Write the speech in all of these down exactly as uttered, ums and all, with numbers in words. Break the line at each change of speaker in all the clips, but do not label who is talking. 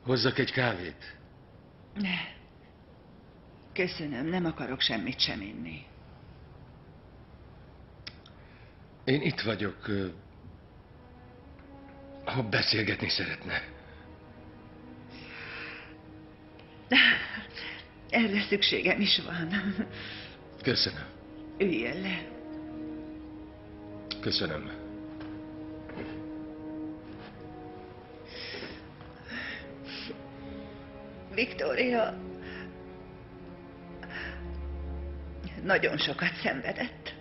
Hozzak egy kávét?
Ne. Köszönöm, nem akarok semmit sem inni.
Én itt vagyok, ha beszélgetni szeretne.
Erre szükségem is van.
Köszönöm.
Üljön le.
Köszönöm.
Victoria nagyon sokat szenvedett.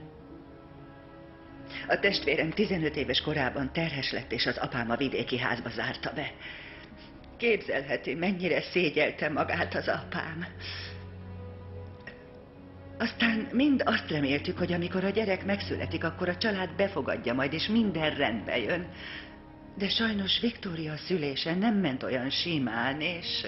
A testvérem tizenöt éves korában terhes lett, és az apám a vidéki házba zárta be. Képzelheti, mennyire szégyelte magát az apám. Aztán mind azt reméltük, hogy amikor a gyerek megszületik, akkor a család befogadja majd, és minden rendbe jön. De sajnos Victoria szülése nem ment olyan simán, és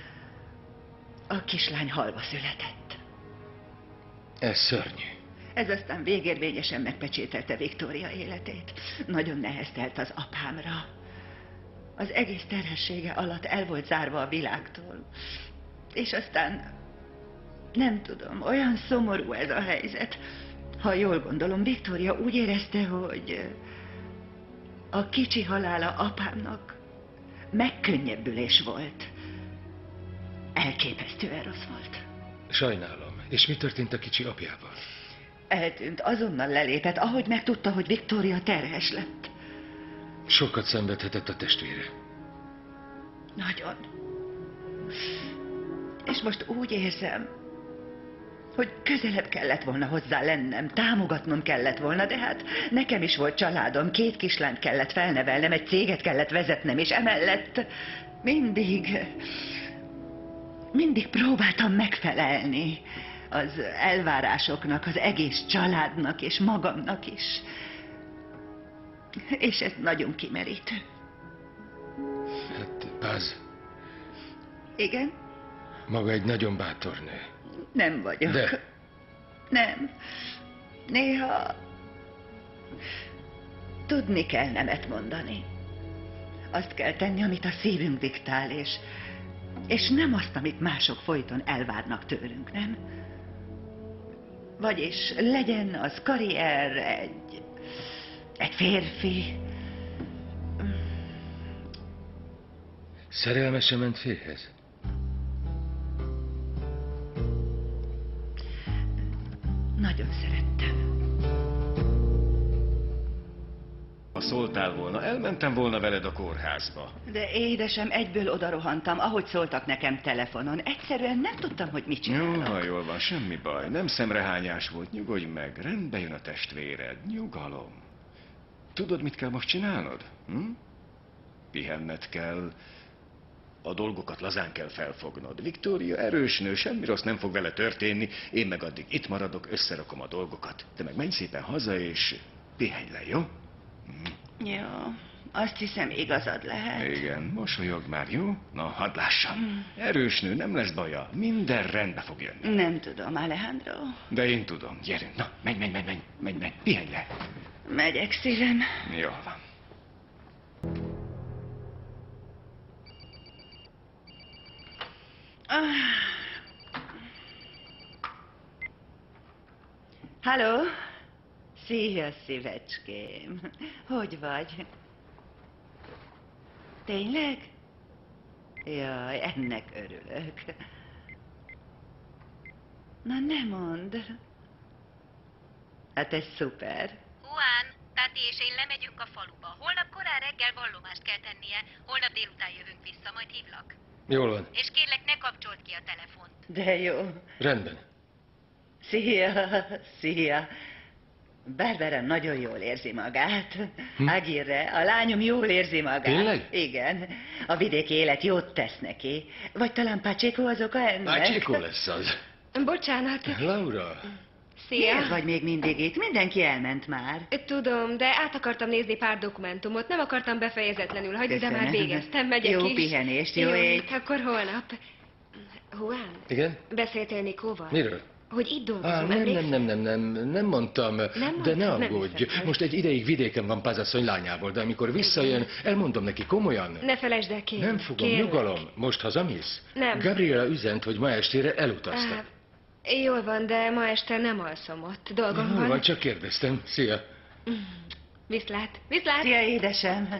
a kislány halva született.
Ez szörnyű.
Ez aztán végérvényesen megpecsételte Victoria életét. Nagyon neheztelt az apámra. Az egész terhessége alatt el volt zárva a világtól. És aztán, nem tudom, olyan szomorú ez a helyzet. Ha jól gondolom, Victoria úgy érezte, hogy a kicsi halála apámnak megkönnyebbülés volt. Elképesztően rossz volt.
Sajnálom. És mi történt a kicsi apjával?
Eltűnt, azonnal lelépett, ahogy megtudta, hogy Victoria terhes lett.
Sokat szenvedhetett a testvére.
Nagyon. És most úgy érzem, hogy közelebb kellett volna hozzá lennem, támogatnom kellett volna, de hát nekem is volt családom, két kislányt kellett felnevelnem, egy céget kellett vezetnem, és emellett mindig, mindig próbáltam megfelelni az elvárásoknak, az egész családnak és magamnak is. És ez nagyon kimerítő.
Hát, Paz.
Igen?
Maga egy nagyon bátor nő.
Nem vagyok.
De?
Nem. Néha tudni kell nemet mondani. Azt kell tenni, amit a szívünk diktál, és, és nem azt, amit mások folyton elvárnak tőlünk, nem? Vagyis legyen az karrier, egy, egy férfi.
Szerelmese ment férjhez?
Nagyon szerettem.
Ha szóltál volna, elmentem volna veled a kórházba.
De édesem, egyből odarohantam, ahogy szóltak nekem telefonon. Egyszerűen nem tudtam, hogy mit
Jó,
csinálok.
ha jól van, semmi baj. Nem szemrehányás volt, nyugodj meg. Rendbe jön a testvéred. Nyugalom. Tudod, mit kell most csinálnod? Hm? Pihenned kell. A dolgokat lazán kell felfognod. Victoria erős nő, semmi rossz nem fog vele történni. Én meg addig itt maradok, összerakom a dolgokat. Te meg menj szépen haza, és pihenj le, jó? Hm?
Jó, azt hiszem igazad lehet.
Igen, mosolyog már, jó? Na, hadd lássam. Erős nő, nem lesz baja. Minden rendbe fog jönni.
Nem tudom, Alejandro.
De én tudom. Gyerünk, na, menj, menj, menj, menj, menj, menj. Pihenj le.
Megyek, szívem.
Jól van.
Ah. Halló? Szia, szívecském. Hogy vagy? Tényleg? Jaj, ennek örülök. Na, ne mondd. Hát ez szuper.
Juan, Tati és én lemegyünk a faluba. Holnap korán reggel vallomást kell tennie. Holnap délután jövünk vissza, majd hívlak.
Jól van.
És kérlek, ne kapcsold ki a telefont.
De jó.
Rendben.
Szia, szia. Barbara nagyon jól érzi magát. Hm? Aguirre, a lányom jól érzi magát.
Tényleg?
Igen. A vidéki élet jót tesz neki. Vagy talán Pacheco az oka ennek?
Pacheco lesz az.
Bocsánat.
Laura.
Szia.
Miért vagy még mindig itt? Mindenki elment már.
Tudom, de át akartam nézni pár dokumentumot. Nem akartam befejezetlenül hagyni, de már
Köszönöm.
végeztem. Megyek
Jó
is.
pihenést, jó
Jó,
ét.
akkor holnap. Juan,
Igen?
beszéltél Nikóval?
Miről?
hogy itt
Á,
dolgozom,
nem, nem,
emlékszel?
nem, nem, nem, nem mondtam, de
mondtad?
ne
Nem
aggódj.
hiszem el.
Most egy ideig vidéken van Pázasszony lányával, de amikor visszajön, elmondom neki komolyan.
Ne felejtsd el, kérlek.
Nem fogom,
kérlek.
nyugalom. Most hazamész?
Nem.
Gabriela üzent, hogy ma estére elutaztak.
Á, jól van, de ma este nem alszom ott. Dolgom
Jól
van.
van, csak kérdeztem. Szia.
Viszlát. Viszlát.
Szia, édesem!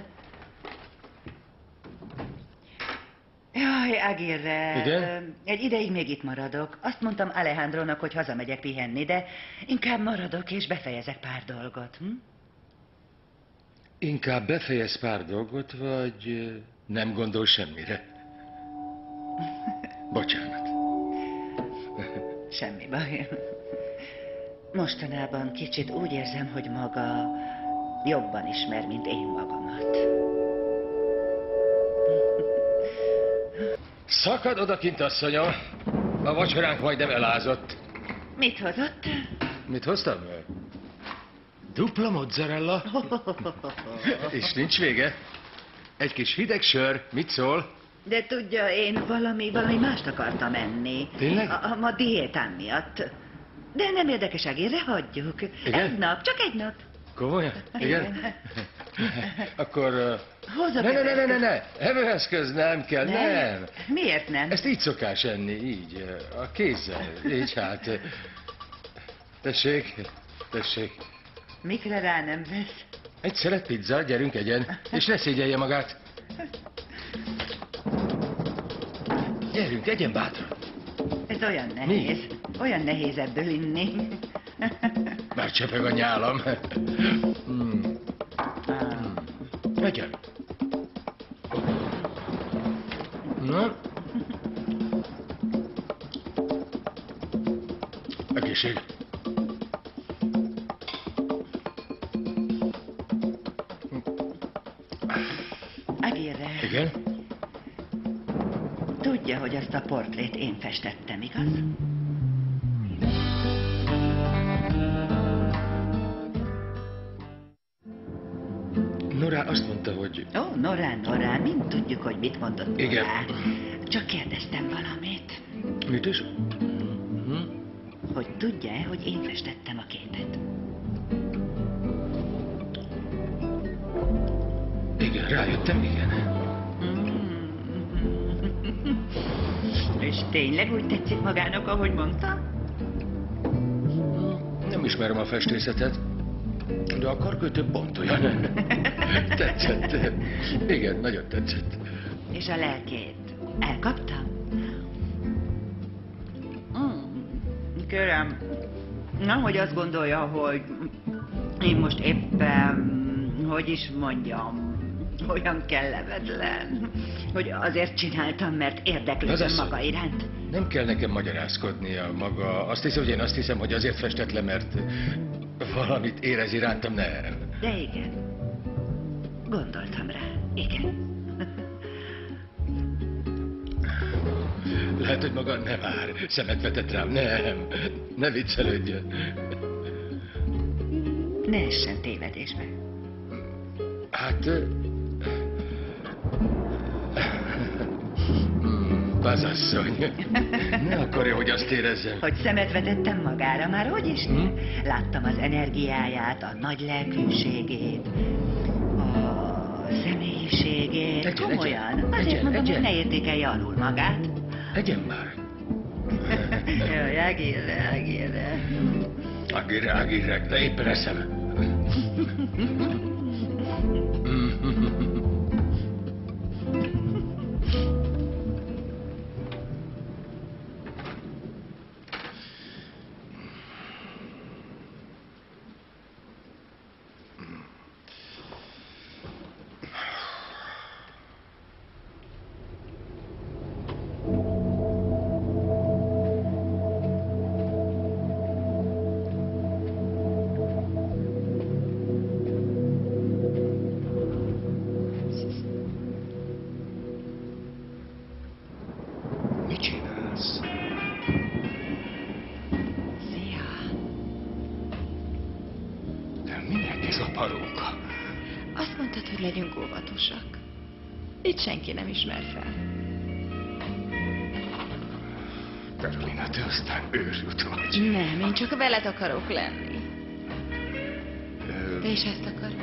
Jaj, Agirre.
Igen?
Egy ideig még itt maradok. Azt mondtam Alejandrónak, hogy hazamegyek pihenni, de inkább maradok és befejezek pár dolgot. Hm?
Inkább befejez pár dolgot, vagy ö, nem gondol semmire? Bocsánat.
Semmi baj. Mostanában kicsit úgy érzem, hogy maga jobban ismer, mint én magamat.
Szakad odakint, asszonyom. A vacsoránk majdnem elázott.
Mit hozott?
Mit hoztam? Dupla mozzarella. És nincs vége. Egy kis hideg sör. Mit szól?
De tudja, én valami, valami mást akartam enni.
Tényleg?
A, a ma diétám miatt. De nem érdekes, Agirre, hagyjuk.
Igen?
Egy nap, csak egy nap.
Komolyan? Igen?
Igen.
Akkor... Uh...
Hozok
Ne, ne, ne, ne, ne,
evőeszközt?
ne! Evőeszköz nem kell, nem!
Miért nem?
Ezt így szokás enni, így, uh, a kézzel, így hát. Tessék, tessék.
Mikre rá nem vesz?
Egy szelet pizza, gyerünk egyen, és ne szégyelje magát. Gyerünk, egyen bátran.
Ez olyan nehéz. Olyan nehéz ebből inni.
Már csepeg a nyálam. Hmm. Egyen. Na? Egészség.
Agirre,
Igen?
tudja, hogy azt a portrét én festettem, igaz?
Nora azt mondta, hogy...
Ó, Norá, Norá, mind tudjuk, hogy mit mondott
Igen.
Norá. Csak kérdeztem valamit.
Mit is? Hm?
Hogy tudja-e, hogy én festettem a képet?
Igen, rájöttem, igen.
És tényleg úgy tetszik magának, ahogy mondtam?
Nem ismerem a festészetet, de a karkötő pont olyan. Tetszett. Igen, nagyon tetszett.
És a lelkét elkaptam? Mm, kérem, nehogy azt gondolja, hogy én most éppen, hogy is mondjam, olyan kellemetlen, hogy azért csináltam, mert
Az
érdeklődöm
asszony.
maga iránt.
Nem kell nekem magyarázkodnia maga. Azt hiszem, hogy én azt hiszem, hogy azért festett le, mert valamit érez irántam, nem.
De igen, gondoltam rá, igen.
Lehet, hogy maga nem ár. Szemet vetett rám. Nem. Ne viccelődjön.
Ne essen tévedésbe.
Hát... ö, hmm, Pázasszony. Ne akarja, hogy azt érezzem.
Hogy szemet vetettem magára, már hogy is?
Hm?
Láttam az energiáját, a nagy lelkűségét, a személyiségét.
Egyen,
Komolyan.
egyen,
Azért
egyen,
mondom, hogy
egyen.
ne értékelje alul magát.
Egyen már.
Jaj, Agirre, Agirre.
Agirre, agirre, de éppen eszem.
Mit csinálsz?
Szia!
De minek ez a paróka?
Azt mondtad, hogy legyünk óvatosak. Itt senki nem ismer fel.
Carolina, te aztán őrült vagy.
Nem, én csak veled akarok lenni.
Ö,
Te is ezt akarod?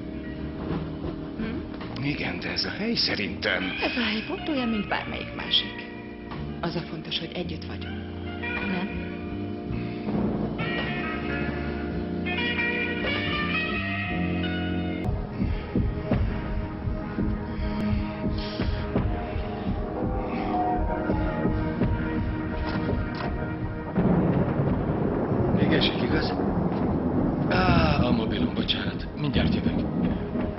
Hm?
igen, de ez a hely szerintem...
Ez a hely pont olyan, mint bármelyik másik. Az a fontos, hogy együtt vagyunk. Nem?
Még esik, igaz? Á, a mobilom, bocsánat. Mindjárt jövök.